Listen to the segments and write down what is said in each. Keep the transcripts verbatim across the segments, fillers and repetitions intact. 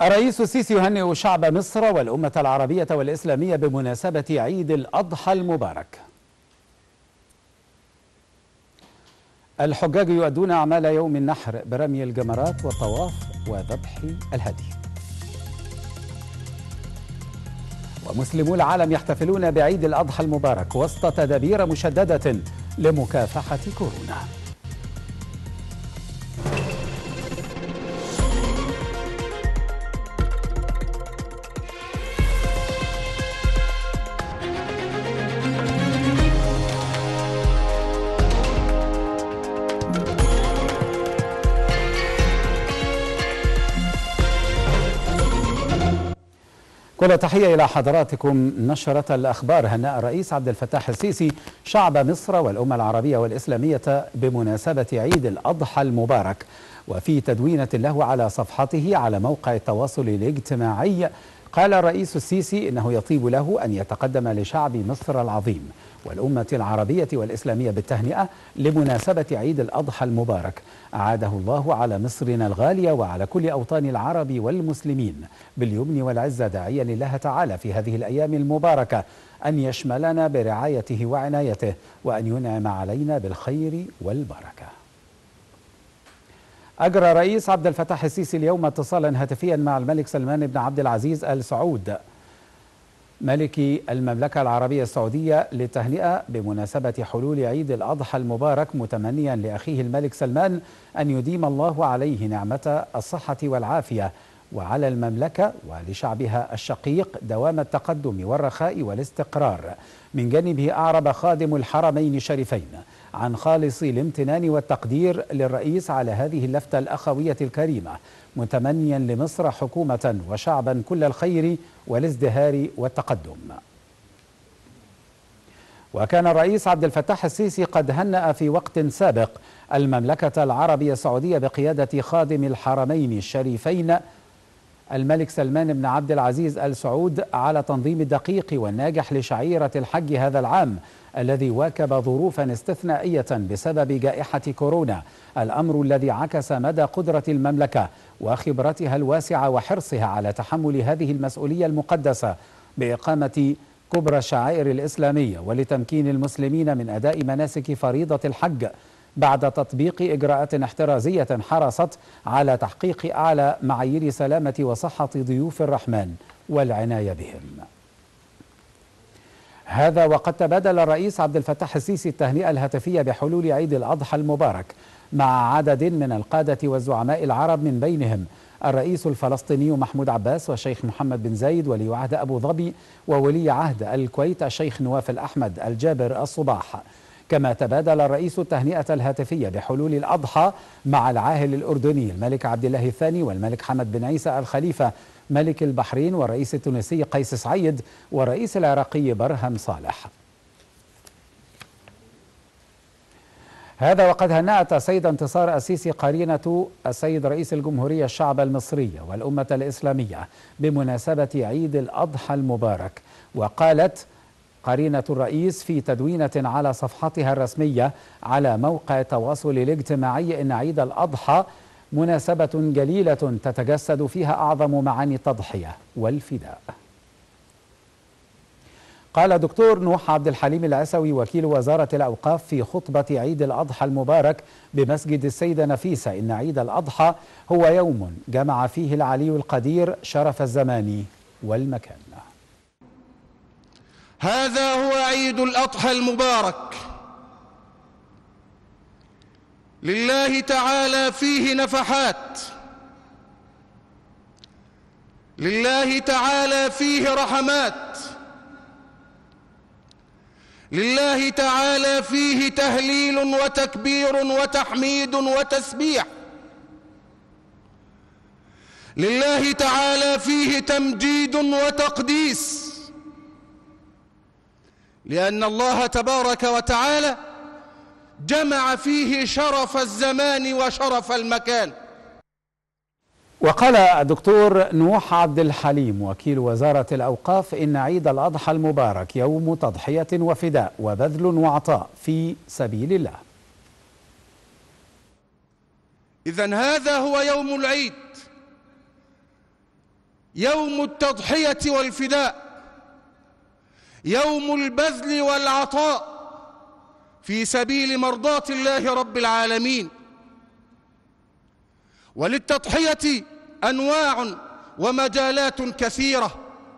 الرئيس السيسي يهنئ شعب مصر والأمة العربية والإسلامية بمناسبة عيد الأضحى المبارك. الحجاج يؤدون أعمال يوم النحر برمي الجمرات والطواف وذبح الهدي. ومسلمو العالم يحتفلون بعيد الأضحى المبارك وسط تدابير مشددة لمكافحة كورونا. كل تحية إلى حضراتكم. نشرة الأخبار. هنأ الرئيس عبد الفتاح السيسي شعب مصر والأمة العربية والإسلامية بمناسبة عيد الأضحى المبارك، وفي تدوينة له على صفحته على موقع التواصل الاجتماعي قال الرئيس السيسي إنه يطيب له أن يتقدم لشعب مصر العظيم والأمة العربية والإسلامية بالتهنئة لمناسبة عيد الأضحى المبارك. أعاده الله على مصرنا الغالية وعلى كل أوطان العرب والمسلمين باليمن والعزة، داعيا لله تعالى في هذه الأيام المباركة أن يشملنا برعايته وعنايته وأن ينعم علينا بالخير والبركة. أجرى الرئيس عبد الفتاح السيسي اليوم اتصالا هاتفيا مع الملك سلمان بن عبد العزيز آل سعود ملك المملكة العربية السعودية للتهنئة بمناسبة حلول عيد الأضحى المبارك، متمنيا لأخيه الملك سلمان أن يديم الله عليه نعمة الصحة والعافية، وعلى المملكة ولشعبها الشقيق دوام التقدم والرخاء والاستقرار. من جانبه أعرب خادم الحرمين الشريفين عن خالص الامتنان والتقدير للرئيس على هذه اللفتة الأخوية الكريمة، متمنيا لمصر حكومة وشعبا كل الخير والازدهار والتقدم. وكان الرئيس عبد الفتاح السيسي قد هنأ في وقت سابق المملكة العربية السعودية بقيادة خادم الحرمين الشريفين الملك سلمان بن عبد العزيز آل سعود على تنظيم الدقيق والناجح لشعيرة الحج هذا العام الذي واكب ظروفا استثنائية بسبب جائحة كورونا، الأمر الذي عكس مدى قدرة المملكة وخبرتها الواسعة وحرصها على تحمل هذه المسؤولية المقدسة بإقامة كبرى الشعائر الإسلامية ولتمكين المسلمين من أداء مناسك فريضة الحج بعد تطبيق إجراءات احترازية حرصت على تحقيق أعلى معايير سلامة وصحة ضيوف الرحمن والعناية بهم. هذا وقد تبادل الرئيس عبد الفتاح السيسي التهنئة الهاتفية بحلول عيد الأضحى المبارك مع عدد من القادة والزعماء العرب، من بينهم الرئيس الفلسطيني محمود عباس والشيخ محمد بن زايد ولي عهد أبو ظبي وولي عهد الكويت الشيخ نواف الأحمد الجابر الصباح. كما تبادل الرئيس التهنئة الهاتفية بحلول الأضحى مع العاهل الأردني الملك عبد الله الثاني والملك حمد بن عيسى الخليفة ملك البحرين والرئيس التونسي قيس سعيد والرئيس العراقي برهم صالح. هذا وقد هنأت السيدة انتصار السيسي قرينة السيد رئيس الجمهورية الشعب المصري والأمة الإسلامية بمناسبة عيد الأضحى المبارك، وقالت قرينة الرئيس في تدوينة على صفحتها الرسمية على موقع التواصل الاجتماعي إن عيد الأضحى مناسبة جليلة تتجسد فيها أعظم معاني التضحية والفداء. قال دكتور نوح عبد الحليم العسوي وكيل وزارة الأوقاف في خطبة عيد الأضحى المبارك بمسجد السيدة نفيسة إن عيد الأضحى هو يوم جمع فيه العلي القدير شرف الزمان والمكان. هذا هو عيد الأضحى المبارك، لله تعالى فيه نفحات، لله تعالى فيه رحمات، لله تعالى فيه تهليل وتكبير وتحميد وتسبيح، لله تعالى فيه تمجيد وتقديس، لأن الله تبارك وتعالى جمع فيه شرف الزمان وشرف المكان. وقال الدكتور نوح عبد الحليم وكيل وزارة الأوقاف إن عيد الأضحى المبارك يوم تضحية وفداء وبذل وعطاء في سبيل الله. إذن هذا هو يوم العيد، يوم التضحية والفداء، يوم البذل والعطاء في سبيل مرضاة الله رب العالمين. وللتضحية أنواع ومجالات كثيرة،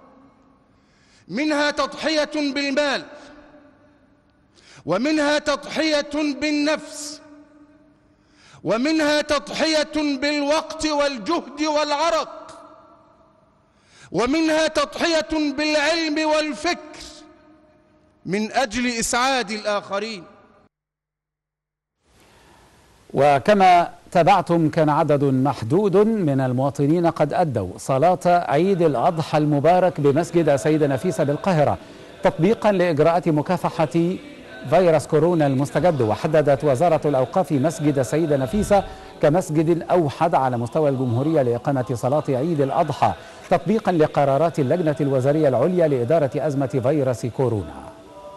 منها تضحية بالمال، ومنها تضحية بالنفس، ومنها تضحية بالوقت والجهد والعرق، ومنها تضحية بالعلم والفكر من أجل إسعاد الآخرين. وكما تابعتم كان عدد محدود من المواطنين قد أدوا صلاة عيد الأضحى المبارك بمسجد السيدة نفيسة بالقاهرة تطبيقا لإجراءات مكافحة فيروس كورونا المستجد. وحددت وزارة الأوقاف مسجد السيدة نفيسة كمسجد أوحد على مستوى الجمهورية لإقامة صلاة عيد الأضحى تطبيقا لقرارات اللجنة الوزارية العليا لإدارة أزمة فيروس كورونا.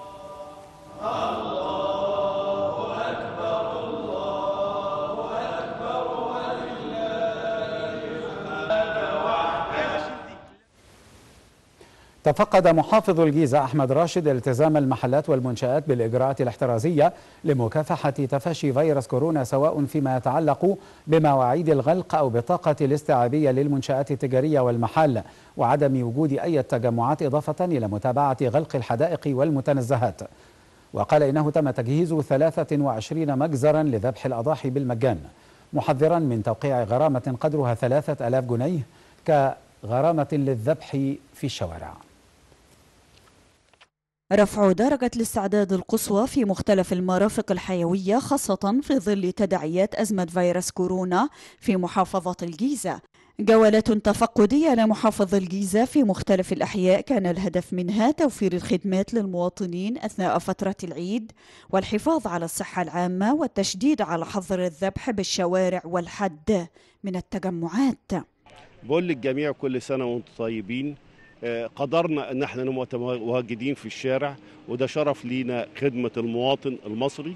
تفقد محافظ الجيزة أحمد راشد التزام المحلات والمنشآت بالإجراءات الاحترازية لمكافحة تفشي فيروس كورونا، سواء فيما يتعلق بمواعيد الغلق أو بطاقة الاستيعابية للمنشآت التجارية والمحال، وعدم وجود أي تجمعات، إضافة إلى متابعة غلق الحدائق والمتنزهات. وقال إنه تم تجهيز ثلاثة وعشرين مجزرا لذبح الأضاحي بالمجان، محذرا من توقيع غرامة قدرها ثلاثة آلاف جنيه كغرامة للذبح في الشوارع. رفع درجة الاستعداد القصوى في مختلف المرافق الحيوية، خاصة في ظل تداعيات أزمة فيروس كورونا في محافظة الجيزة. جولات تفقدية لمحافظ الجيزة في مختلف الأحياء كان الهدف منها توفير الخدمات للمواطنين أثناء فترة العيد، والحفاظ على الصحة العامة، والتشديد على حظر الذبح بالشوارع والحد من التجمعات. بقول للجميع كل سنة وانتم طيبين. قدرنا ان احنا نبقى متواجدين في الشارع، وده شرف لينا خدمة المواطن المصري.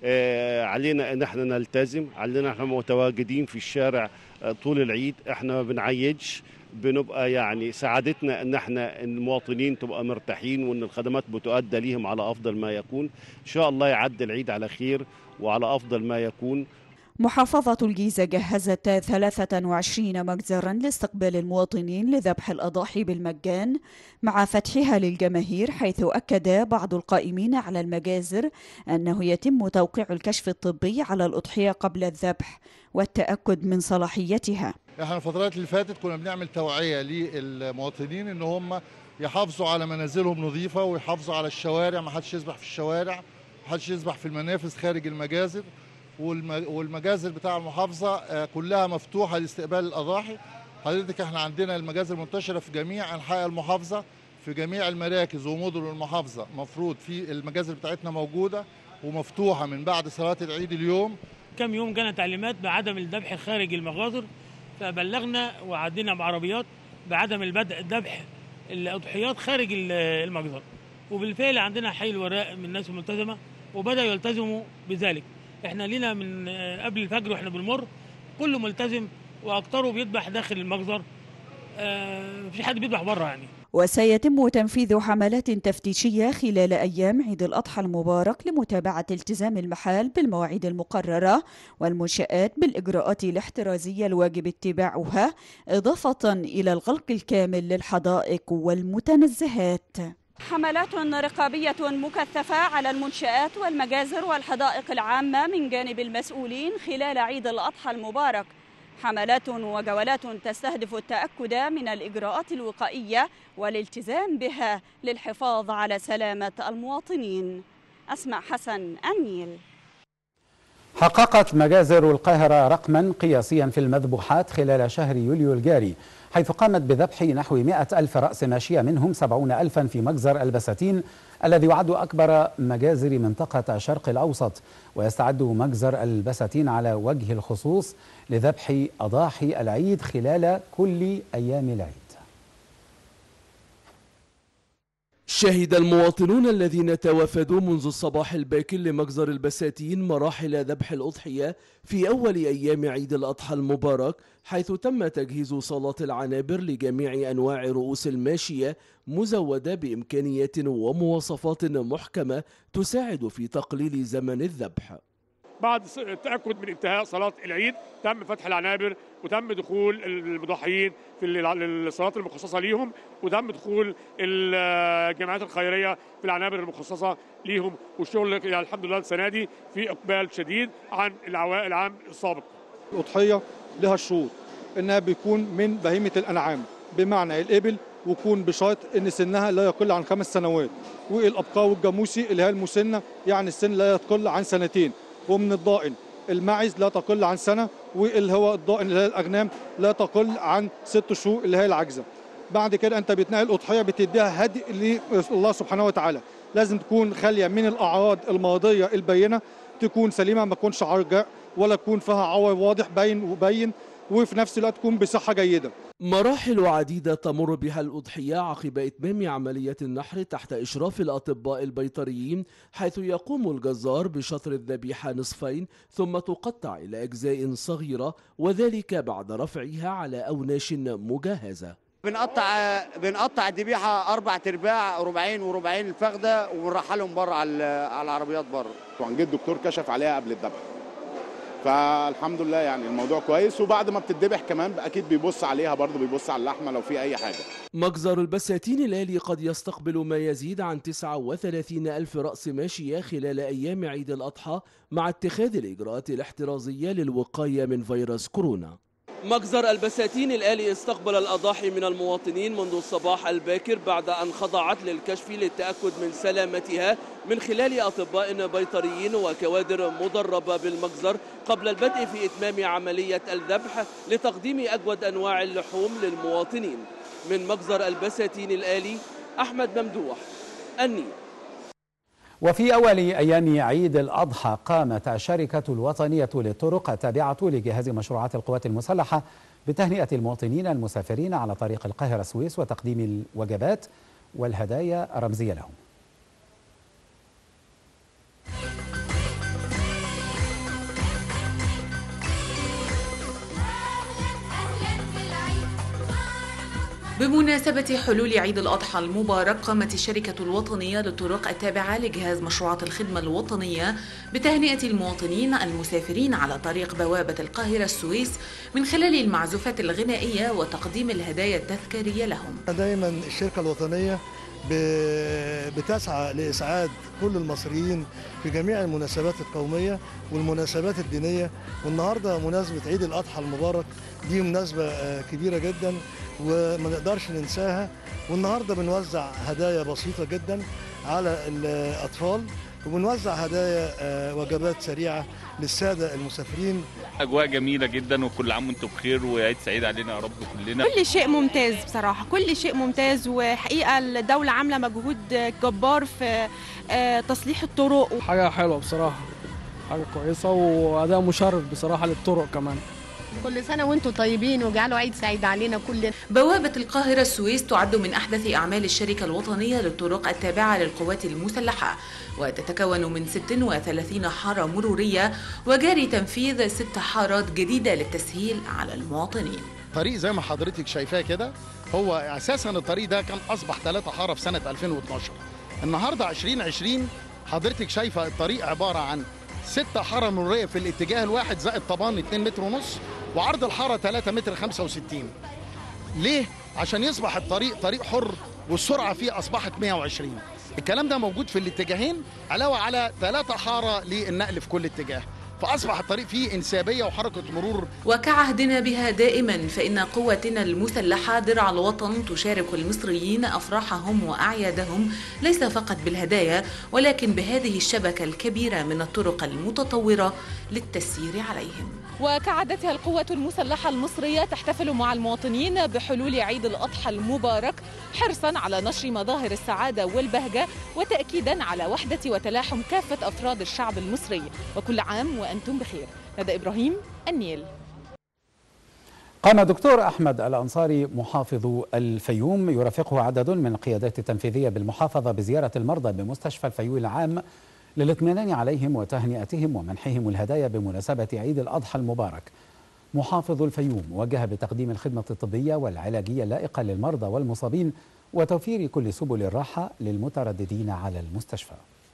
علينا ان احنا نلتزم، علينا احنا متواجدين في الشارع طول العيد. احنا ما بنعيدش، بنبقى يعني سعادتنا ان احنا المواطنين تبقى مرتاحين وان الخدمات بتؤدى ليهم على افضل ما يكون. ان شاء الله يعدي العيد على خير وعلى افضل ما يكون. محافظة الجيزة جهزت ثلاثة وعشرين مجزرا لاستقبال المواطنين لذبح الأضاحي بالمجان مع فتحها للجماهير، حيث أكد بعض القائمين على المجازر أنه يتم توقيع الكشف الطبي على الأضحية قبل الذبح والتأكد من صلاحيتها. احنا الفترات اللي فاتت كنا بنعمل توعية للمواطنين ان هم يحافظوا على منازلهم نظيفة، ويحافظوا على الشوارع، ما حدش يذبح في الشوارع، ما حدش يذبح في المنافذ خارج المجازر، والمجازر بتاع المحافظة كلها مفتوحة لاستقبال الأضاحي. حضرتك احنا عندنا المجازر منتشرة في جميع أنحاء المحافظة، في جميع المراكز ومدن المحافظة. مفروض في المجازر بتاعتنا موجودة ومفتوحة من بعد صلاة العيد اليوم. كم يوم جانا تعليمات بعدم الذبح خارج المجازر، فبلغنا وعدينا بعربيات بعدم البدء الذبح الأضحيات خارج المجزر، وبالفعل عندنا حي الوراء من الناس الملتزمة وبدأوا يلتزموا بذلك. احنا لينا من قبل الفجر واحنا بنمر كله ملتزم، واكتره بيذبح داخل المجزر، اه مفيش حد بيذبح بره يعني. وسيتم تنفيذ حملات تفتيشية خلال أيام عيد الأضحى المبارك لمتابعة التزام المحال بالمواعيد المقررة والمنشآت بالإجراءات الاحترازية الواجب اتباعها، إضافة إلى الغلق الكامل للحدائق والمتنزهات. حملات رقابية مكثفة على المنشآت والمجازر والحدائق العامة من جانب المسؤولين خلال عيد الأضحى المبارك. حملات وجولات تستهدف التأكد من الإجراءات الوقائية والالتزام بها للحفاظ على سلامة المواطنين. أسماء حسن، النيل. حققت مجازر القاهرة رقما قياسيا في المذبوحات خلال شهر يوليو الجاري، حيث قامت بذبح نحو مئة ألف رأس ماشية، منهم سبعون ألفا في مجزر البساتين الذي يعد أكبر مجازر منطقة الشرق الأوسط. ويستعد مجزر البساتين على وجه الخصوص لذبح أضاحي العيد خلال كل أيام العيد. شهد المواطنون الذين توافدوا منذ الصباح الباكر لمجزر البساتين مراحل ذبح الأضحية في أول أيام عيد الأضحى المبارك، حيث تم تجهيز صالات العنابر لجميع أنواع رؤوس الماشية مزودة بإمكانيات ومواصفات محكمة تساعد في تقليل زمن الذبح. بعد التأكد من انتهاء صلاة العيد تم فتح العنابر وتم دخول المضحيين في الصلاة المخصصة ليهم، وتم دخول الجمعيات الخيرية في العنابر المخصصة ليهم، والشغل يعني الحمد لله السنة دي في إقبال شديد عن العام السابق. الأضحية لها شروط إنها بيكون من بهيمة الأنعام، بمعنى الإبل ويكون بشرط إن سنها لا يقل عن خمس سنوات، والأبقار والجاموسي اللي هي المسنة يعني السن لا يقل عن سنتين، ومن الضائن الماعز لا تقل عن سنة، واللي هو الضائن اللي هي الأغنام لا تقل عن ست شهور اللي هي العجزة. بعد كده أنت بتنقل الأضحية بتديها هدي لله سبحانه وتعالى، لازم تكون خالية من الأعراض المرضية البينة، تكون سليمة ما تكونش عرجاء ولا تكون فيها عور واضح باين وبين، وفي نفس الوقت تكون بصحة جيدة. مراحل عديدة تمر بها الأضحية عقب إتمام عملية النحر تحت إشراف الأطباء البيطريين، حيث يقوم الجزار بشطر الذبيحة نصفين ثم تقطع إلى أجزاء صغيرة، وذلك بعد رفعها على أوناش مجهزة. بنقطع بنقطع الذبيحة أربع أرباع، ربعين وربعين الفخدة، ونرحلهم بره على على العربيات بره. وعن جد الدكتور كشف عليها قبل الذبح، فالحمد لله يعني الموضوع كويس، وبعد ما بتتذبح كمان اكيد بيبص عليها برضه، بيبص على اللحمه لو في اي حاجه. مجزر البساتين الآلي قد يستقبل ما يزيد عن تسعة وثلاثين ألف رأس ماشية خلال أيام عيد الأضحى، مع اتخاذ الإجراءات الاحترازية للوقاية من فيروس كورونا. مجزر البساتين الآلي استقبل الأضاحي من المواطنين منذ الصباح الباكر بعد أن خضعت للكشف للتأكد من سلامتها من خلال أطباء بيطريين وكوادر مدربة بالمجزر، قبل البدء في إتمام عملية الذبح لتقديم أجود أنواع اللحوم للمواطنين. من مجزر البساتين الآلي، أحمد ممدوح، النيل. وفي أول أيام عيد الأضحى قامت الشركة الوطنية للطرق التابعة لجهاز مشروعات القوات المسلحة بتهنئة المواطنين المسافرين على طريق القاهرة السويس وتقديم الوجبات والهدايا الرمزية لهم. بمناسبة حلول عيد الأضحى المبارك، قامت الشركة الوطنية للطرق التابعة لجهاز مشروعات الخدمة الوطنية بتهنئة المواطنين المسافرين على طريق بوابة القاهرة السويس من خلال المعزوفات الغنائية وتقديم الهدايا التذكارية لهم. دايما الشركة الوطنية بتسعى لإسعاد كل المصريين في جميع المناسبات القومية والمناسبات الدينية، والنهاردة مناسبة عيد الأضحى المبارك دي مناسبة كبيرة جدا وما نقدرش ننساها، والنهاردة بنوزع هدايا بسيطة جدا على الأطفال، وبنوزع هدايا وجبات سريعة للسادة المسافرين. أجواء جميلة جدا، وكل عام وانتم بخير وعيد سعيد علينا يا رب كلنا. كل شيء ممتاز بصراحة، كل شيء ممتاز، وحقيقة الدولة عاملة مجهود جبار في تصليح الطرق. حاجة حلوة بصراحة، حاجة كويسة وأداء مشرف بصراحة للطرق كمان. كل سنة وانتم طيبين وجعلوا عيد سعيد علينا كلنا. بوابة القاهرة السويس تعد من أحدث أعمال الشركة الوطنية للطرق التابعة للقوات المسلحة، وتتكون من ست وثلاثين حارة مرورية، وجاري تنفيذ ست حارات جديدة للتسهيل على المواطنين. طريق زي ما حضرتك شايفاه كده، هو أساسا الطريق ده كان أصبح ثلاثة حارة في سنة ألفين واثناشر. النهاردة عشرين عشرين حضرتك شايفة الطريق عبارة عن ستة حارة مرورية في الاتجاه الواحد، زائد طبعا اتنين متر ونص، وعرض الحارة ثلاثة متر خمسة وستين. ليه؟ عشان يصبح الطريق طريق حر والسرعة فيه أصبحت مئة وعشرين. الكلام ده موجود في الاتجاهين، علاوة على ثلاثة حارة للنقل في كل اتجاه، فأصبح الطريق فيه انسيابية وحركة مرور. وكعهدنا بها دائما، فإن قواتنا المسلحة درع الوطن تشارك المصريين أفراحهم وأعيادهم ليس فقط بالهدايا، ولكن بهذه الشبكة الكبيرة من الطرق المتطورة للتسيير عليهم. وكعادتها القوة المسلحة المصرية تحتفل مع المواطنين بحلول عيد الأضحى المبارك، حرصا على نشر مظاهر السعادة والبهجة، وتأكيدا على وحدة وتلاحم كافة أفراد الشعب المصري. وكل عام وأنتم بخير. ندى إبراهيم، النيل. قام دكتور أحمد الأنصاري محافظ الفيوم يرافقه عدد من القيادات التنفيذية بالمحافظة بزيارة المرضى بمستشفى الفيوم العام للاطمئنان عليهم وتهنئتهم ومنحهم الهدايا بمناسبة عيد الأضحى المبارك. محافظ الفيوم وجه بتقديم الخدمة الطبية والعلاجية اللائقة للمرضى والمصابين وتوفير كل سبل الراحة للمترددين على المستشفى.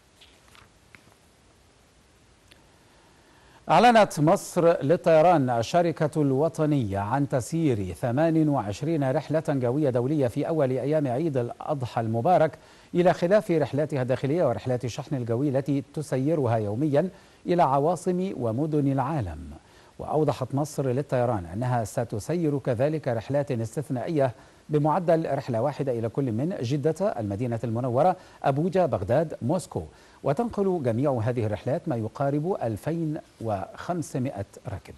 أعلنت مصر للطيران الشركة الوطنية عن تسيير ثمان وعشرين رحلة جوية دولية في أول أيام عيد الأضحى المبارك، إلى خلاف رحلاتها الداخلية ورحلات الشحن الجوي التي تسيرها يوميا إلى عواصم ومدن العالم. وأوضحت مصر للطيران أنها ستسير كذلك رحلات استثنائية بمعدل رحلة واحدة إلى كل من جدة، المدينة المنورة، أبوجا، بغداد، موسكو، وتنقل جميع هذه الرحلات ما يقارب ألفين وخمسمائة راكب.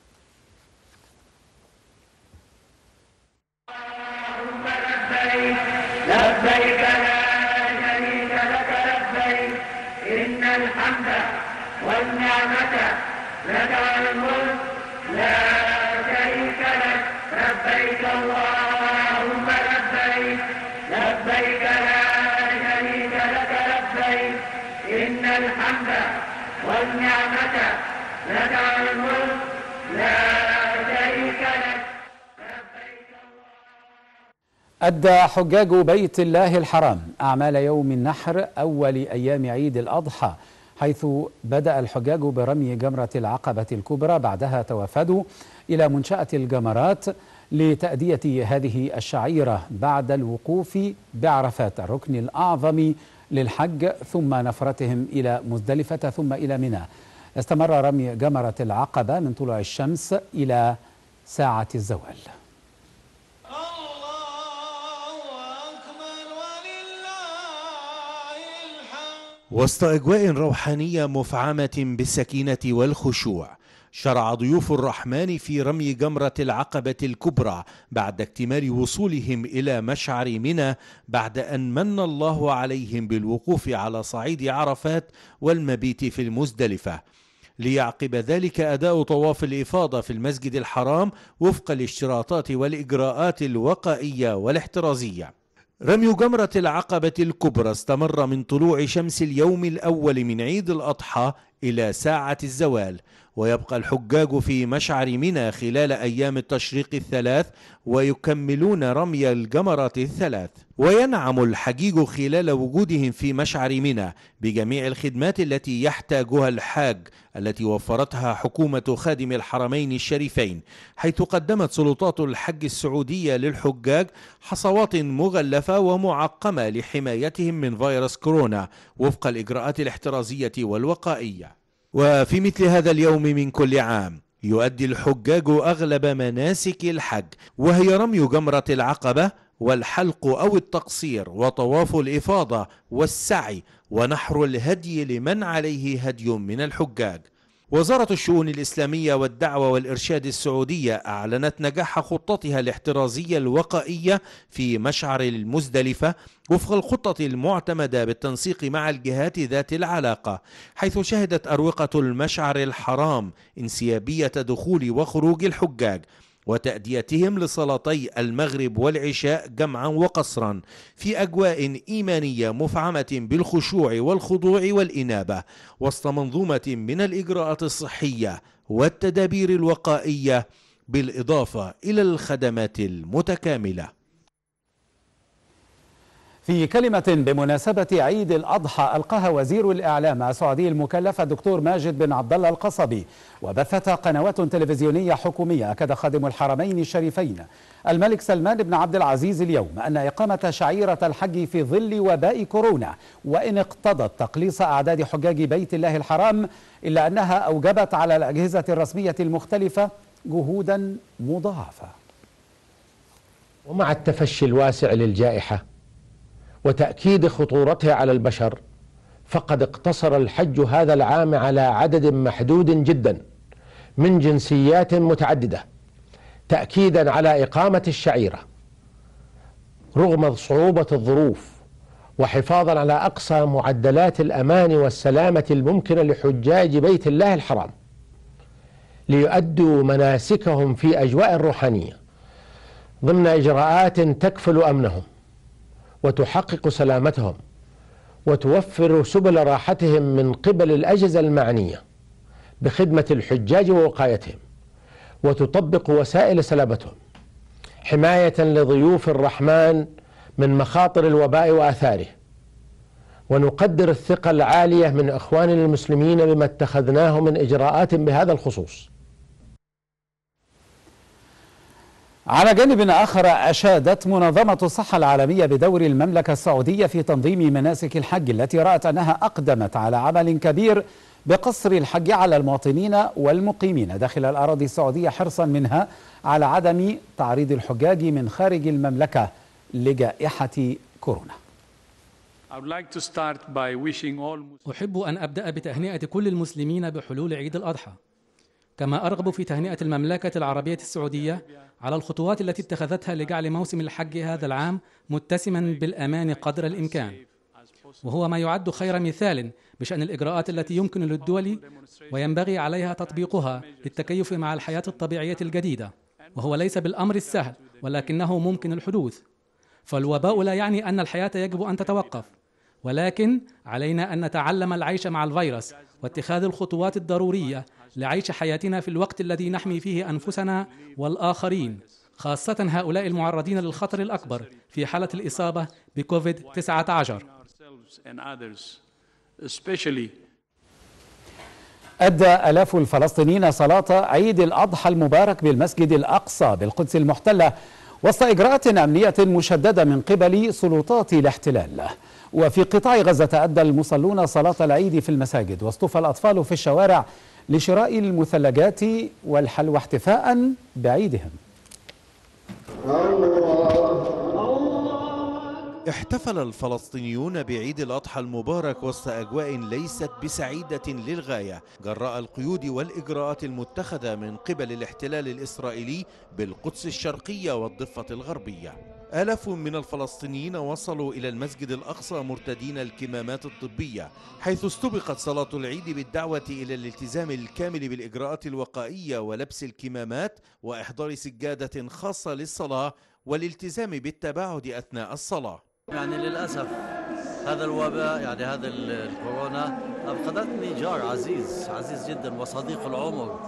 لبيك لا شريك لك لبيك إن الحمد والنعمة لك والملك لا شريك لك لبيك اللهم لبيك لبيك لا شريك لك لبيك إن الحمد والنعمة لك والملك لا شريك لك. أدى حجاج بيت الله الحرام أعمال يوم النحر أول أيام عيد الأضحى، حيث بدأ الحجاج برمي جمرة العقبة الكبرى، بعدها توافدوا إلى منشأة الجمرات لتأدية هذه الشعيرة بعد الوقوف بعرفات الركن الأعظم للحج، ثم نفرتهم إلى مزدلفة ثم إلى منى. استمر رمي جمرة العقبة من طلوع الشمس إلى ساعة الزوال. وسط أجواء روحانية مفعمة بالسكينة والخشوع، شرع ضيوف الرحمن في رمي جمرة العقبة الكبرى بعد اكتمال وصولهم إلى مشعر منى، بعد أن من الله عليهم بالوقوف على صعيد عرفات والمبيت في المزدلفة، ليعقب ذلك أداء طواف الإفاضة في المسجد الحرام وفق الاشتراطات والإجراءات الوقائية والاحترازية. رمي جمرة العقبة الكبرى استمر من طلوع شمس اليوم الأول من عيد الأضحى إلى ساعة الزوال، ويبقى الحجاج في مشعر منى خلال أيام التشريق الثلاث ويكملون رمي الجمرات الثلاث. وينعم الحجيج خلال وجودهم في مشعر منى بجميع الخدمات التي يحتاجها الحاج التي وفرتها حكومة خادم الحرمين الشريفين، حيث قدمت سلطات الحج السعودية للحجاج حصوات مغلفة ومعقمة لحمايتهم من فيروس كورونا وفق الإجراءات الاحترازية والوقائية. وفي مثل هذا اليوم من كل عام يؤدي الحجاج أغلب مناسك الحج، وهي رمي جمرة العقبة والحلق أو التقصير وطواف الإفاضة والسعي ونحر الهدي لمن عليه هدي من الحجاج. وزارة الشؤون الإسلامية والدعوة والإرشاد السعودية أعلنت نجاح خطتها الاحترازية الوقائية في مشعر المزدلفة وفق الخطة المعتمدة بالتنسيق مع الجهات ذات العلاقة، حيث شهدت أروقة المشعر الحرام انسيابية دخول وخروج الحجاج وتأديتهم لصلاتي المغرب والعشاء جمعا وقصرا في أجواء إيمانية مفعمة بالخشوع والخضوع والإنابة، وسط منظومة من الإجراءات الصحية والتدابير الوقائية بالإضافة إلى الخدمات المتكاملة. في كلمة بمناسبة عيد الأضحى ألقاها وزير الإعلام السعودي المكلف الدكتور ماجد بن عبد الله القصبي، وبثتها قنوات تلفزيونية حكومية، أكد خادم الحرمين الشريفين الملك سلمان بن عبد العزيز اليوم أن إقامة شعيرة الحج في ظل وباء كورونا وإن اقتضت تقليص أعداد حجاج بيت الله الحرام، إلا أنها أوجبت على الأجهزة الرسمية المختلفة جهودا مضاعفة. ومع التفشي الواسع للجائحة وتأكيد خطورتها على البشر، فقد اقتصر الحج هذا العام على عدد محدود جدا من جنسيات متعددة، تأكيدا على إقامة الشعيرة رغم صعوبة الظروف، وحفاظا على أقصى معدلات الأمان والسلامة الممكنة لحجاج بيت الله الحرام، ليؤدوا مناسكهم في أجواء روحانية ضمن إجراءات تكفل أمنهم وتحقق سلامتهم وتوفر سبل راحتهم من قبل الأجهزة المعنية بخدمة الحجاج ووقايتهم، وتطبق وسائل سلامتهم حماية لضيوف الرحمن من مخاطر الوباء وآثاره. ونقدر الثقة العالية من إخواننا المسلمين بما اتخذناه من إجراءات بهذا الخصوص. على جانب آخر، أشادت منظمة الصحة العالمية بدور المملكة السعودية في تنظيم مناسك الحج، التي رأت أنها أقدمت على عمل كبير بقصر الحج على المواطنين والمقيمين داخل الأراضي السعودية، حرصا منها على عدم تعريض الحجاج من خارج المملكة لجائحة كورونا. أحب أن أبدأ بتهنئة كل المسلمين بحلول عيد الأضحى، كما أرغب في تهنئة المملكة العربية السعودية على الخطوات التي اتخذتها لجعل موسم الحج هذا العام متسما بالأمان قدر الإمكان، وهو ما يعد خير مثال بشأن الإجراءات التي يمكن للدول وينبغي عليها تطبيقها للتكيف مع الحياة الطبيعية الجديدة، وهو ليس بالأمر السهل ولكنه ممكن الحدوث. فالوباء لا يعني أن الحياة يجب أن تتوقف، ولكن علينا أن نتعلم العيش مع الفيروس واتخاذ الخطوات الضرورية لعيش حياتنا في الوقت الذي نحمي فيه أنفسنا والآخرين، خاصة هؤلاء المعرضين للخطر الأكبر في حالة الإصابة بكوفيد تسعة عشر. أدى آلاف الفلسطينيين صلاة عيد الأضحى المبارك بالمسجد الأقصى بالقدس المحتلة وسط إجراءات أمنية مشددة من قبل سلطات الاحتلال. وفي قطاع غزة أدى المصلون صلاة العيد في المساجد، واصطفى الأطفال في الشوارع لشراء المثلجات والحلوى احتفاء بعيدهم. احتفل الفلسطينيون بعيد الأضحى المبارك وسط أجواء ليست بسعيدة للغاية جراء القيود والإجراءات المتخذة من قبل الاحتلال الإسرائيلي بالقدس الشرقية والضفة الغربية. آلاف من الفلسطينيين وصلوا إلى المسجد الأقصى مرتدين الكمامات الطبية، حيث استبقت صلاة العيد بالدعوة إلى الالتزام الكامل بالإجراءات الوقائية ولبس الكمامات وإحضار سجادة خاصة للصلاة والالتزام بالتباعد أثناء الصلاة. يعني للأسف هذا الوباء، يعني هذا الكورونا أفقدتني جار عزيز عزيز جدا وصديق العمر،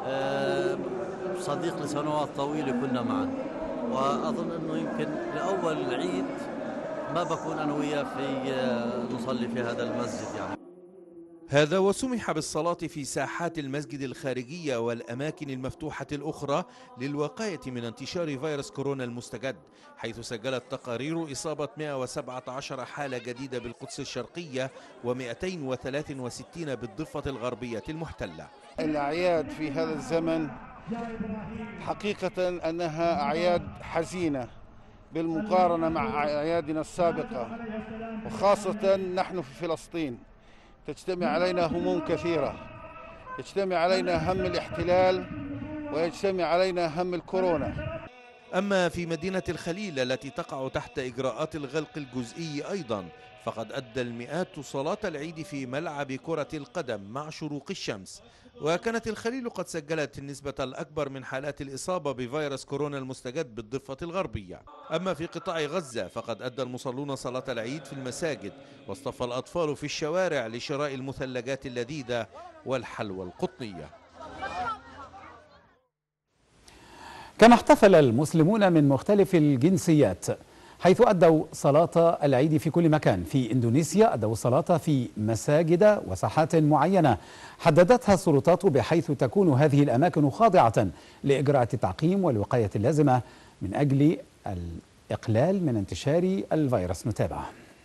صديق لسنوات طويلة كنا معا، وأظن أنه يمكن لأول العيد ما بكون أنا وياه في نصلي في هذا المسجد. يعني هذا وسمح بالصلاة في ساحات المسجد الخارجية والأماكن المفتوحة الأخرى للوقاية من انتشار فيروس كورونا المستجد، حيث سجلت تقارير إصابة مئة وسبعة عشر حالة جديدة بالقدس الشرقية ومئتين وثلاثة وستين بالضفة الغربية المحتلة. الأعياد في هذا الزمن حقيقة أنها أعياد حزينة بالمقارنة مع أعيادنا السابقة، وخاصة نحن في فلسطين تجتمع علينا هموم كثيرة، يجتمع علينا هم الاحتلال ويجتمع علينا هم الكورونا. أما في مدينة الخليل التي تقع تحت إجراءات الغلق الجزئي أيضا، فقد أدى المئات صلاة العيد في ملعب كرة القدم مع شروق الشمس. وكانت الخليل قد سجلت النسبة الأكبر من حالات الإصابة بفيروس كورونا المستجد بالضفة الغربية. أما في قطاع غزة فقد أدى المصلون صلاة العيد في المساجد، واصطفى الأطفال في الشوارع لشراء المثلجات اللذيذة والحلوى القطنية. كما احتفل المسلمون من مختلف الجنسيات، حيث أدوا صلاة العيد في كل مكان. في إندونيسيا أدوا الصلاة في مساجد وساحات معينة حددتها السلطات، بحيث تكون هذه الأماكن خاضعة لإجراءات التعقيم والوقاية اللازمة من أجل الإقلال من انتشار الفيروس. نتابع.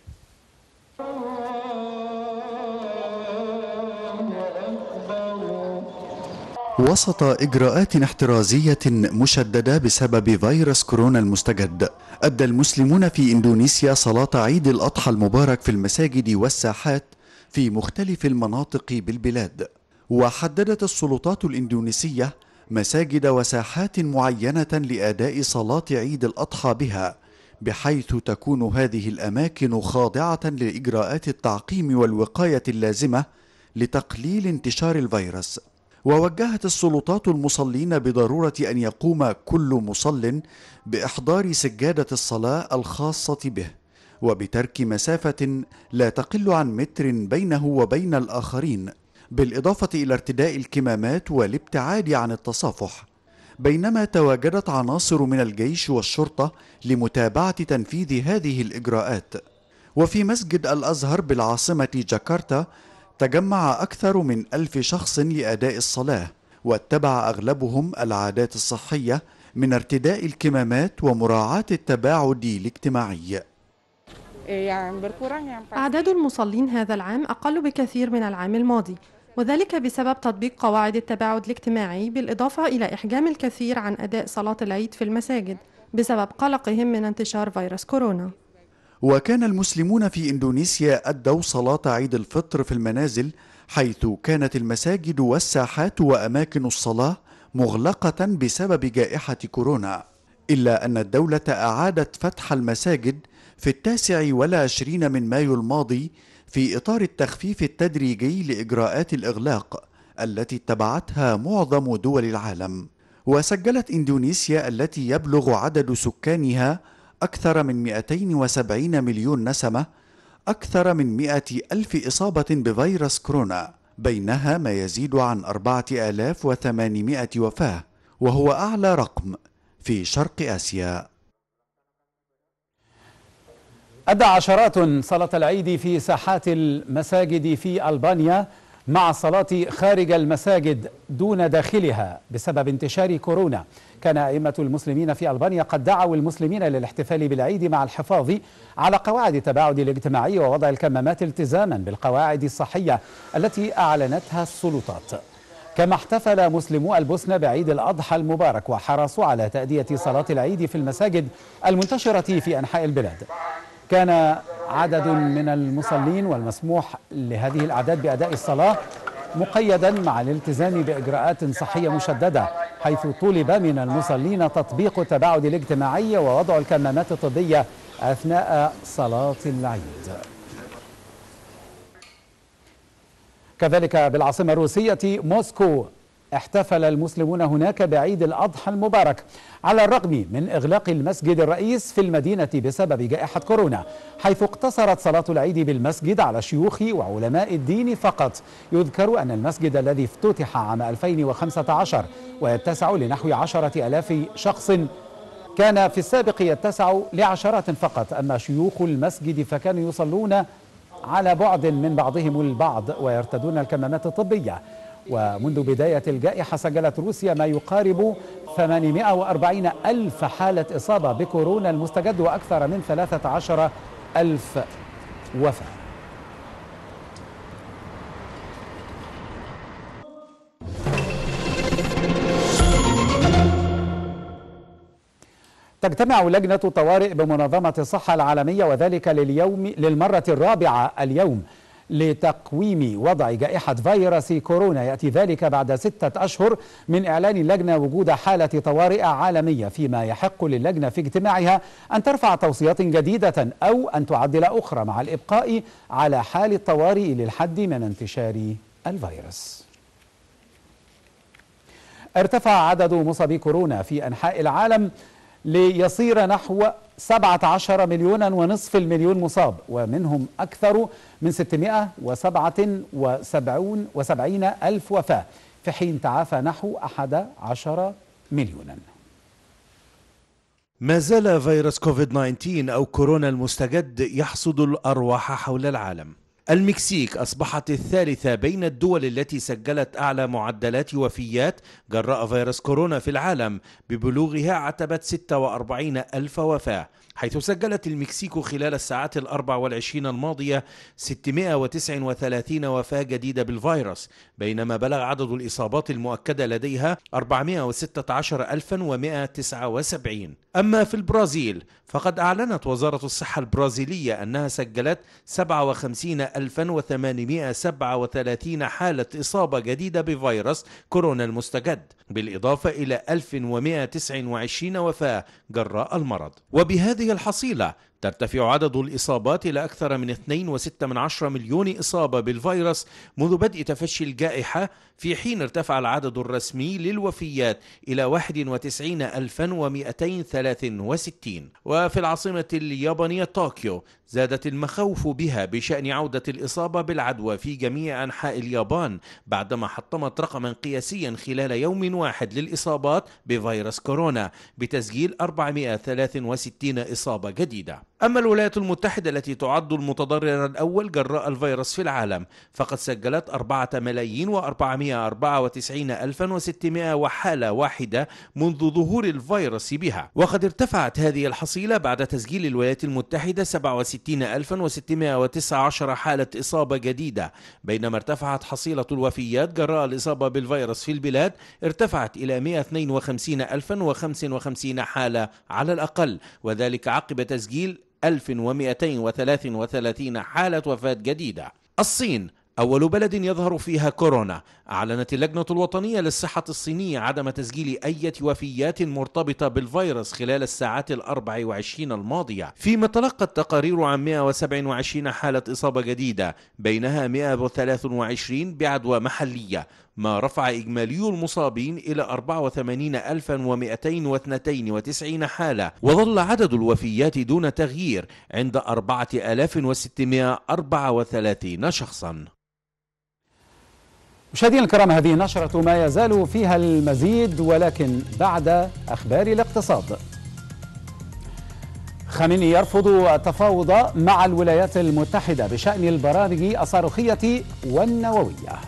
وسط إجراءات احترازية مشددة بسبب فيروس كورونا المستجد، أدى المسلمون في إندونيسيا صلاة عيد الأضحى المبارك في المساجد والساحات في مختلف المناطق بالبلاد. وحددت السلطات الإندونيسية مساجد وساحات معينة لأداء صلاة عيد الأضحى بها، بحيث تكون هذه الأماكن خاضعة لإجراءات التعقيم والوقاية اللازمة لتقليل انتشار الفيروس. ووجهت السلطات المصلين بضرورة أن يقوم كل مصل بإحضار سجادة الصلاة الخاصة به، وبترك مسافة لا تقل عن متر بينه وبين الآخرين، بالإضافة إلى ارتداء الكمامات والابتعاد عن التصافح. بينما تواجدت عناصر من الجيش والشرطة لمتابعة تنفيذ هذه الإجراءات. وفي مسجد الأزهر بالعاصمة جاكرتا تجمع أكثر من ألف شخص لأداء الصلاة، واتبع أغلبهم العادات الصحية من ارتداء الكمامات ومراعاة التباعد الاجتماعي. أعداد المصلين هذا العام أقل بكثير من العام الماضي، وذلك بسبب تطبيق قواعد التباعد الاجتماعي، بالإضافة إلى إحجام الكثير عن أداء صلاة العيد في المساجد بسبب قلقهم من انتشار فيروس كورونا. وكان المسلمون في إندونيسيا أدوا صلاة عيد الفطر في المنازل، حيث كانت المساجد والساحات وأماكن الصلاة مغلقة بسبب جائحة كورونا، إلا أن الدولة أعادت فتح المساجد في التاسع والعشرين من مايو الماضي في إطار التخفيف التدريجي لإجراءات الإغلاق التي اتبعتها معظم دول العالم. وسجلت إندونيسيا التي يبلغ عدد سكانها أكثر من مئتين وسبعين مليون نسمة أكثر من مئة ألف إصابة بفيروس كورونا، بينها ما يزيد عن أربعة آلاف وثمانمئة وفاة، وهو أعلى رقم في شرق آسيا. أدى عشرات صلاة العيد في ساحات المساجد في ألبانيا مع الصلاة خارج المساجد دون داخلها بسبب انتشار كورونا. كان أئمة المسلمين في ألبانيا قد دعوا المسلمين للاحتفال بالعيد مع الحفاظ على قواعد التباعد الاجتماعي ووضع الكمامات التزاما بالقواعد الصحية التي أعلنتها السلطات. كما احتفل مسلمو البوسنة بعيد الأضحى المبارك وحرصوا على تأدية صلاة العيد في المساجد المنتشرة في أنحاء البلاد. كان عدد من المصلين والمسموح لهذه الأعداد بأداء الصلاة مقيدا مع الالتزام بإجراءات صحية مشددة، حيث طلب من المصلين تطبيق التباعد الاجتماعي ووضع الكمامات الطبية أثناء صلاة العيد. كذلك بالعاصمة الروسية موسكو احتفل المسلمون هناك بعيد الأضحى المبارك على الرغم من إغلاق المسجد الرئيس في المدينة بسبب جائحة كورونا، حيث اقتصرت صلاة العيد بالمسجد على شيوخ وعلماء الدين فقط. يذكر أن المسجد الذي افتتح عام ألفين وخمسة عشر ويتسع لنحو عشرة آلاف شخص كان في السابق يتسع لعشرات فقط، أما شيوخ المسجد فكانوا يصلون على بعد من بعضهم البعض ويرتدون الكمامات الطبية. ومنذ بداية الجائحة سجلت روسيا ما يقارب ثمانمئة وأربعين ألف حالة إصابة بكورونا المستجد وأكثر من ثلاثة عشر ألف وفاة. تجتمع لجنة الطوارئ بمنظمة الصحة العالمية وذلك لليوم للمرة الرابعة اليوم لتقويم وضع جائحة فيروس كورونا. يأتي ذلك بعد ستة أشهر من إعلان اللجنة وجود حالة طوارئ عالمية، فيما يحق للجنة في اجتماعها أن ترفع توصيات جديدة أو أن تعدل أخرى مع الإبقاء على حال الطوارئ للحد من انتشار الفيروس. ارتفع عدد مصابي كورونا في أنحاء العالم ليصير نحو سبعة عشر مليونا ونصف المليون مصاب، ومنهم أكثر من ستمئة وسبعة وسبعين ألف وفاة، في حين تعافى نحو أحد عشر مليونا. ما زال فيروس كوفيد تسعة عشر أو كورونا المستجد يحصد الأرواح حول العالم. المكسيك أصبحت الثالثة بين الدول التي سجلت أعلى معدلات وفيات جراء فيروس كورونا في العالم، ببلوغها عتبة ستة وأربعين ألف وفاة، حيث سجلت المكسيك خلال الساعات الأربع والعشرين الماضية ستمئة وتسعة وثلاثين وفاة جديدة بالفيروس، بينما بلغ عدد الإصابات المؤكدة لديها أربعمئة وستة عشر ألفا ومئة وتسعة وسبعين. أما في البرازيل فقد أعلنت وزارة الصحة البرازيلية أنها سجلت سبعة وخمسين ألفا وثمانمئة وسبعة وثلاثين حالة إصابة جديدة بفيروس كورونا المستجد، بالإضافة إلى ألف ومئة وتسعة وعشرين وفاة جراء المرض. وبهذه الحصيلة ترتفع عدد الإصابات إلى أكثر من اثنين فاصلة ستة مليون إصابة بالفيروس منذ بدء تفشي الجائحة، في حين ارتفع العدد الرسمي للوفيات إلى واحد وتسعين ألفا ومئتين وثلاثة وستين. وفي العاصمة اليابانية طوكيو زادت المخاوف بها بشأن عودة الإصابة بالعدوى في جميع أنحاء اليابان بعدما حطمت رقما قياسيا خلال يوم واحد للإصابات بفيروس كورونا بتسجيل أربعمئة وثلاثة وستين إصابة جديدة. أما الولايات المتحدة التي تعد المتضرر الأول جراء الفيروس في العالم فقد سجلت أربعة ملايين وأربعمئة وأربعة وتسعين ألفا وستمئة وحالة واحدة منذ ظهور الفيروس بها، وقد ارتفعت هذه الحصيلة بعد تسجيل الولايات المتحدة سبعة وستين ألفا وستمئة وتسعة عشر حالة إصابة جديدة، بينما ارتفعت حصيلة الوفيات جراء الإصابة بالفيروس في البلاد ارتفعت إلى مئة واثنين وخمسين ألفا وخمسة وخمسين حالة على الأقل، وذلك عقب تسجيل ألف ومئتين وثلاثة وثلاثين حالة وفاة جديدة. الصين أول بلد يظهر فيها كورونا. أعلنت اللجنة الوطنية للصحة الصينية عدم تسجيل أي وفيات مرتبطة بالفيروس خلال الساعات الأربع وعشرين الماضية، فيما تلقت التقارير عن مئة وسبعة وعشرين حالة إصابة جديدة، بينها مئة وثلاثة وعشرين بعدوى محلية، ما رفع إجمالي المصابين إلى أربعة وثمانين ألفا ومئتين واثنين وتسعين حالة، وظل عدد الوفيات دون تغيير عند أربعة آلاف وستمئة وأربعة وثلاثين شخصا. مشاهدينا الكرام، هذه نشرة ما يزال فيها المزيد، ولكن بعد أخبار الاقتصاد. خامنئي يرفض التفاوض مع الولايات المتحدة بشأن البرامج الصاروخية والنووية.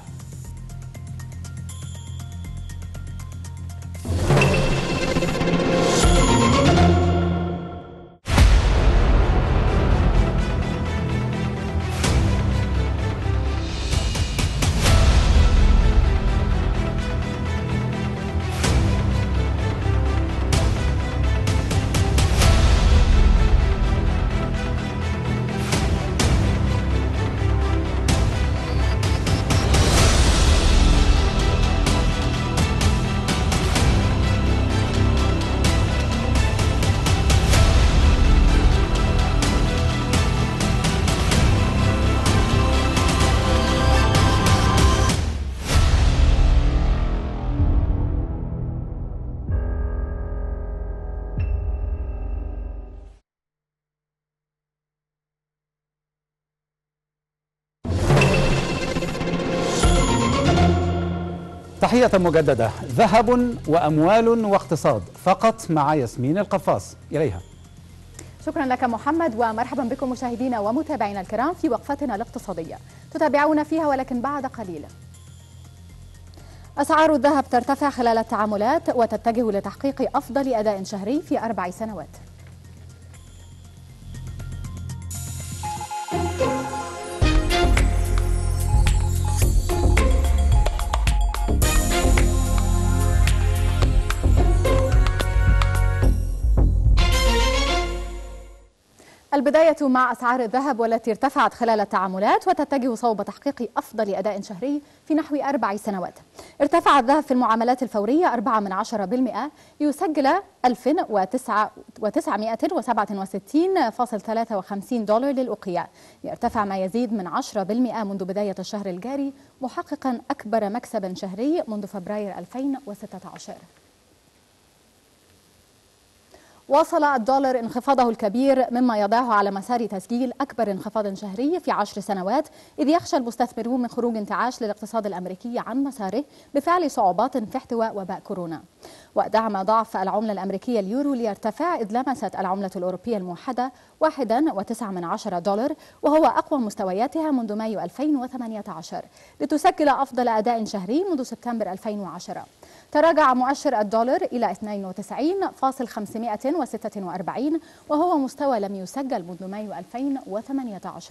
تحية مجددة. ذهب وأموال واقتصاد فقط مع ياسمين القفاص، إليها. شكرا لك محمد، ومرحبا بكم مشاهدينا ومتابعينا الكرام في وقفتنا الاقتصادية تتابعون فيها ولكن بعد قليل. أسعار الذهب ترتفع خلال التعاملات وتتجه لتحقيق أفضل أداء شهري في أربع سنوات. البداية مع أسعار الذهب والتي ارتفعت خلال التعاملات وتتجه صوب تحقيق أفضل أداء شهري في نحو أربع سنوات. ارتفع الذهب في المعاملات الفورية أربعة من عشرة بالمئة ليسجل ألف وتسعمئة وسبعة وستين فاصل ثلاثة وخمسين دولار للأوقية، ليرتفع ما يزيد من عشرة بالمئة منذ بداية الشهر الجاري، محققا أكبر مكسب شهري منذ فبراير ألفين وستة عشر. واصل الدولار انخفاضه الكبير مما يضعه على مسار تسجيل أكبر انخفاض شهري في عشر سنوات، إذ يخشى المستثمرون من خروج انتعاش للاقتصاد الأمريكي عن مساره بفعل صعوبات في احتواء وباء كورونا. ودعم ضعف العملة الأمريكية اليورو ليرتفع، إذ لمست العملة الأوروبية الموحدة واحدا وتسعة من عشرة دولار، وهو أقوى مستوياتها منذ مايو ألفين وثمانية عشر، لتسجل أفضل أداء شهري منذ سبتمبر ألفين وعشرة. تراجع مؤشر الدولار إلى اثنين وتسعين فاصل خمسمئة وستة وأربعين، وهو مستوى لم يسجل منذ مايو ألفين وثمانية عشر.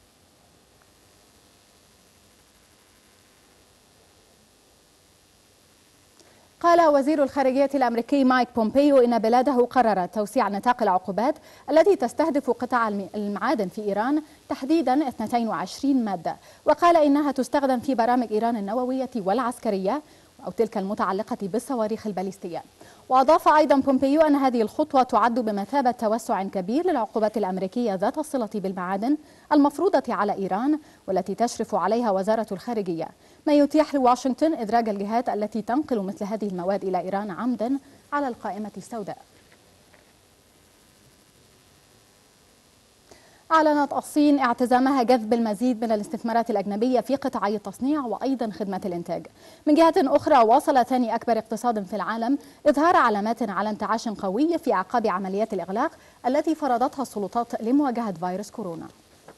قال وزير الخارجية الأمريكي مايك بومبيو إن بلاده قررت توسيع نطاق العقوبات التي تستهدف قطاع المعادن في إيران، تحديدا اثنتين وعشرين مادة، وقال إنها تستخدم في برامج إيران النووية والعسكرية أو تلك المتعلقة بالصواريخ الباليستية. وأضاف أيضا بومبيو أن هذه الخطوة تعد بمثابة توسع كبير للعقوبات الأمريكية ذات الصلة بالمعادن المفروضة على إيران والتي تشرف عليها وزارة الخارجية، ما يتيح لواشنطن إدراج الجهات التي تنقل مثل هذه المواد إلى إيران عمدا على القائمة السوداء. أعلنت الصين اعتزامها جذب المزيد من الاستثمارات الأجنبية في قطاعي التصنيع وأيضا خدمة الإنتاج. من جهة أخرى، واصل ثاني أكبر اقتصاد في العالم إظهار علامات على انتعاش قوي في أعقاب عمليات الإغلاق التي فرضتها السلطات لمواجهة فيروس كورونا.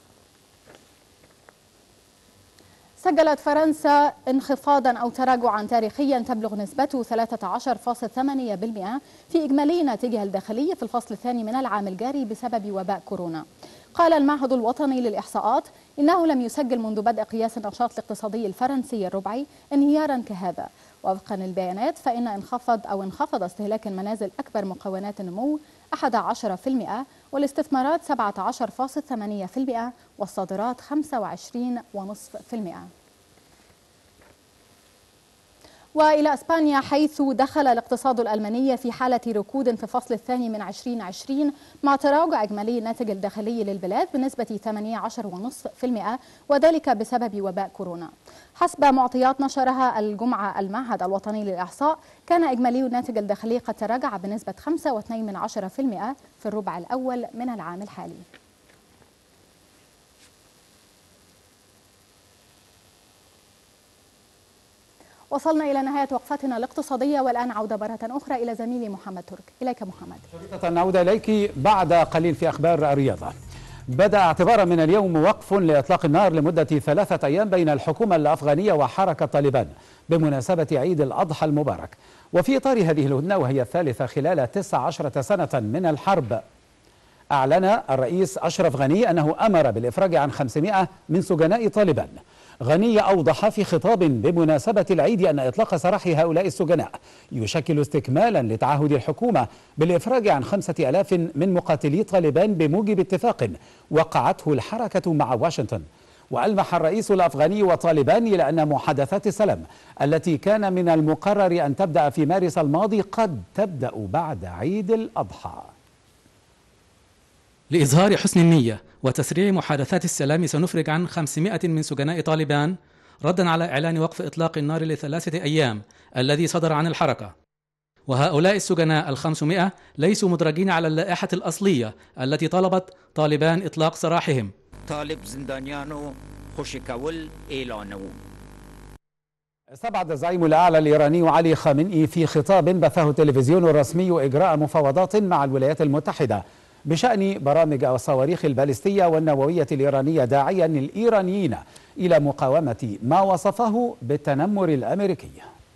سجلت فرنسا انخفاضا أو تراجعا تاريخيا تبلغ نسبته ثلاثة عشر فاصلة ثمانية بالمئة في إجمالي ناتجها الداخلي في الفصل الثاني من العام الجاري بسبب وباء كورونا. قال المعهد الوطني للإحصاءات إنه لم يسجل منذ بدء قياس النشاط الاقتصادي الفرنسي الربعي انهيارا كهذا. وفقا للبيانات فإن انخفض أو انخفض استهلاك المنازل أكبر مكونات النمو أحد عشر بالمئة، والاستثمارات سبعة عشر فاصلة ثمانية بالمئة، والصادرات خمسة وعشرين فاصلة خمسة بالمئة. وإلى إسبانيا، حيث دخل الاقتصاد الألماني في حالة ركود في الفصل الثاني من ألفين وعشرين مع تراجع إجمالي الناتج الداخلي للبلاد بنسبة ثمانية عشر فاصلة خمسة بالمئة، وذلك بسبب وباء كورونا. حسب معطيات نشرها الجمعة المعهد الوطني للإحصاء، كان إجمالي الناتج الداخلي قد تراجع بنسبة خمسة فاصلة اثنين بالمئة في الربع الأول من العام الحالي. وصلنا إلى نهاية وقفتنا الاقتصادية، والآن عودة مرة أخرى إلى زميلي محمد ترك. إليك محمد. شريطة نعود إليك بعد قليل في أخبار الرياضة. بدأ اعتبارا من اليوم وقف لإطلاق النار لمدة ثلاثة أيام بين الحكومة الأفغانية وحركة طالبان بمناسبة عيد الأضحى المبارك. وفي إطار هذه الهدنة وهي الثالثة خلال تسع عشرة سنة من الحرب، أعلن الرئيس أشرف غني أنه أمر بالإفراج عن خمسمائة من سجناء طالبان. غني أوضح في خطاب بمناسبة العيد أن إطلاق سراح هؤلاء السجناء يشكل استكمالا لتعهد الحكومة بالإفراج عن خمسة آلاف من مقاتلي طالبان بموجب اتفاق وقعته الحركة مع واشنطن. وألمح الرئيس الأفغاني وطالبان إلى أن محادثات السلام التي كان من المقرر أن تبدأ في مارس الماضي قد تبدأ بعد عيد الأضحى. لإظهار حسن النية وتسريع محادثات السلام سنفرج عن خمسمائة من سجناء طالبان ردا على إعلان وقف إطلاق النار لثلاثة أيام الذي صدر عن الحركة. وهؤلاء السجناء الخمسمائة ليسوا مدرجين على اللائحة الأصلية التي طلبت طالبان إطلاق سراحهم. طالب زندانيانو خوشكول إيلانو. استبعد الزعيم الأعلى الإيراني علي خامنئي في خطاب بثه التلفزيون الرسمي إجراء مفاوضات مع الولايات المتحدة بشأن برامج الصواريخ البالستية والنووية الإيرانية، داعيا الإيرانيين إلى مقاومة ما وصفه بالتنمر الأمريكي.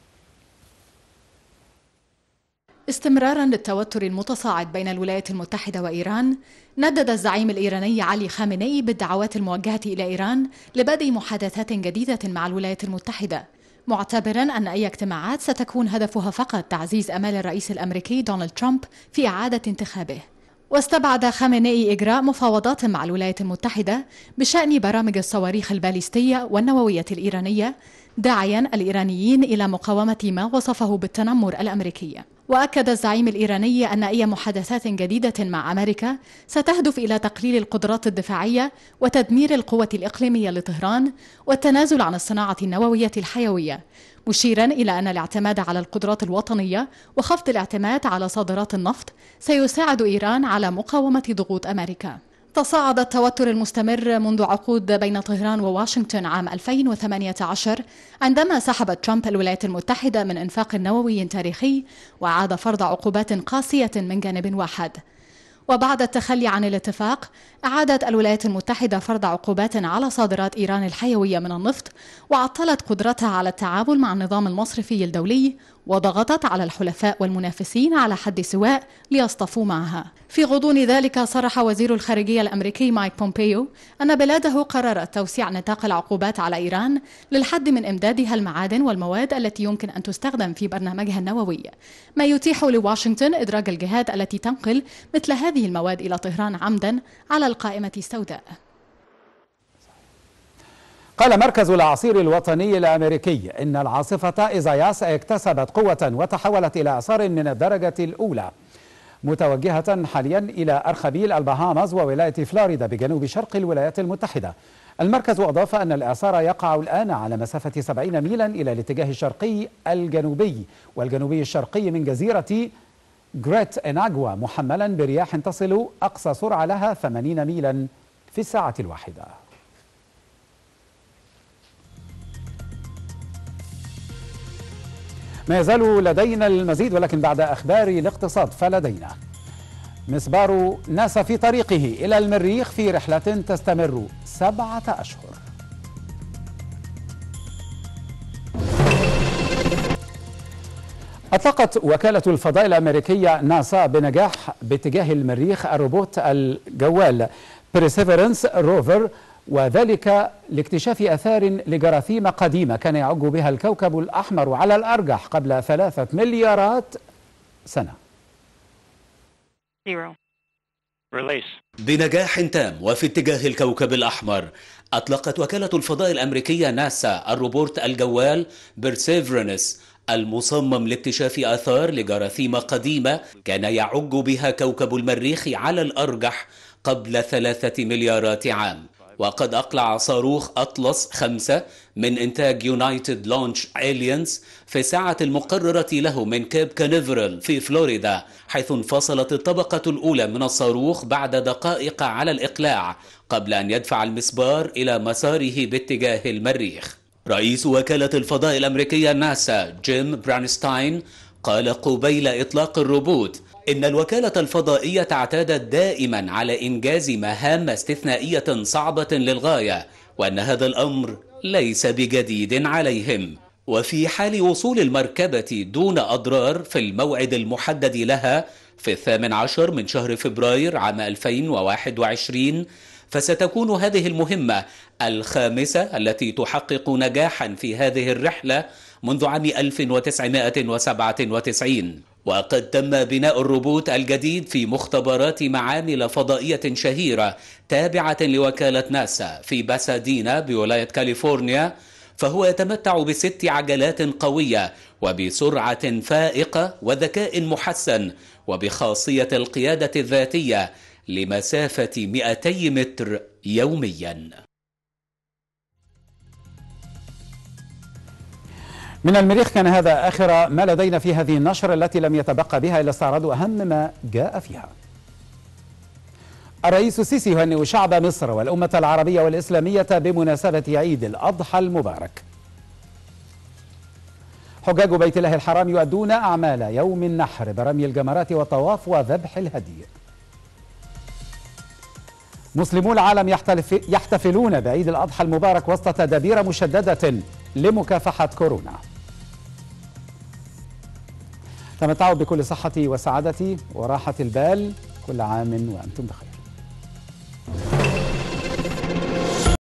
استمرارا للتوتر المتصاعد بين الولايات المتحدة وإيران، ندد الزعيم الإيراني علي خامنئي بالدعوات الموجهة إلى إيران لبدء محادثات جديدة مع الولايات المتحدة، معتبرا أن أي اجتماعات ستكون هدفها فقط تعزيز آمال الرئيس الأمريكي دونالد ترامب في إعادة انتخابه. واستبعد خامنئي إجراء مفاوضات مع الولايات المتحدة بشأن برامج الصواريخ البالستية والنووية الإيرانية، داعيا الإيرانيين إلى مقاومة ما وصفه بالتنمر الأمريكي. وأكد الزعيم الإيراني أن أي محادثات جديدة مع أمريكا ستهدف إلى تقليل القدرات الدفاعية وتدمير القوة الإقليمية لطهران والتنازل عن الصناعة النووية الحيوية، مشيرا إلى أن الاعتماد على القدرات الوطنية وخفض الاعتماد على صادرات النفط سيساعد إيران على مقاومة ضغوط أمريكا. تصاعد التوتر المستمر منذ عقود بين طهران وواشنطن عام ألفين وثمانية عشر عندما سحب ترامب الولايات المتحدة من إنفاق نووي تاريخي وأعاد فرض عقوبات قاسية من جانب واحد. وبعد التخلي عن الاتفاق، أعادت الولايات المتحدة فرض عقوبات على صادرات إيران الحيوية من النفط، وعطلت قدرتها على التعامل مع النظام المصرفي الدولي، وضغطت على الحلفاء والمنافسين على حد سواء ليصطفوا معها. في غضون ذلك، صرح وزير الخارجية الأمريكي مايك بومبيو أن بلاده قررت توسيع نطاق العقوبات على إيران للحد من إمدادها المعادن والمواد التي يمكن أن تستخدم في برنامجها النووي، ما يتيح لواشنطن إدراج الجهات التي تنقل مثل هذه المواد إلى طهران عمدا على القائمة السوداء. قال مركز الأعاصير الوطني الأمريكي إن العاصفة إيزاياس اكتسبت قوة وتحولت إلى إعصار من الدرجة الأولى، متوجهة حاليا إلى أرخبيل البهاماز وولاية فلوريدا بجنوب شرق الولايات المتحدة. المركز أضاف أن الإعصار يقع الآن على مسافة سبعين ميلا إلى الاتجاه الشرقي الجنوبي والجنوبي الشرقي من جزيرة جريت إناغوا، محملا برياح تصل أقصى سرعة لها ثمانين ميلا في الساعة الواحدة. ما يزال لدينا المزيد، ولكن بعد أخبار الاقتصاد فلدينا مسبار ناسا في طريقه إلى المريخ في رحلة تستمر سبعة أشهر. أطلقت وكالة الفضاء الأمريكية ناسا بنجاح باتجاه المريخ الروبوت الجوال بريسيفرنس روفر، وذلك لاكتشاف أثار لجراثيم قديمة كان يعج بها الكوكب الأحمر على الأرجح قبل ثلاثة مليارات سنة. بنجاح تام وفي اتجاه الكوكب الأحمر، أطلقت وكالة الفضاء الأمريكية ناسا الروبوت الجوال بيرسيفرنس المصمم لاكتشاف آثار لجراثيم قديمة كان يعج بها كوكب المريخ على الأرجح قبل ثلاثة مليارات عام. وقد أقلع صاروخ أطلس خمسة من إنتاج يونايتد لونش إليانس في الساعة المقررة له من كيب كانيفرال في فلوريدا، حيث انفصلت الطبقة الأولى من الصاروخ بعد دقائق على الإقلاع قبل أن يدفع المسبار إلى مساره باتجاه المريخ. رئيس وكالة الفضاء الأمريكية ناسا جيم برانستاين قال قبيل إطلاق الروبوت إن الوكالة الفضائية اعتادت دائما على إنجاز مهام استثنائية صعبة للغاية، وأن هذا الأمر ليس بجديد عليهم. وفي حال وصول المركبة دون أضرار في الموعد المحدد لها في الثامن عشر من شهر فبراير عام ألفين وواحد وعشرين، فستكون هذه المهمة الخامسة التي تحقق نجاحا في هذه الرحلة منذ عام ألف وتسعمائة وسبعة وتسعين. وقد تم بناء الروبوت الجديد في مختبرات معامل فضائية شهيرة تابعة لوكالة ناسا في باسادينا بولاية كاليفورنيا، فهو يتمتع بست عجلات قوية وبسرعة فائقة وذكاء محسن وبخاصية القيادة الذاتية لمسافة مئتي متر يوميا. من المريخ كان هذا آخر ما لدينا في هذه النشرة التي لم يتبقى بها إلا استعراض أهم ما جاء فيها. الرئيس السيسي يهنئ شعب مصر والأمة العربية والإسلامية بمناسبة عيد الأضحى المبارك. حجاج بيت الله الحرام يؤدون أعمال يوم النحر برمي الجمرات والطواف وذبح الهدي. مسلمو العالم يحتفلون بعيد الأضحى المبارك وسط تدابير مشددة لمكافحة كورونا. تمتعوا بكل صحة وسعادة وراحة البال، كل عام وأنتم بخير.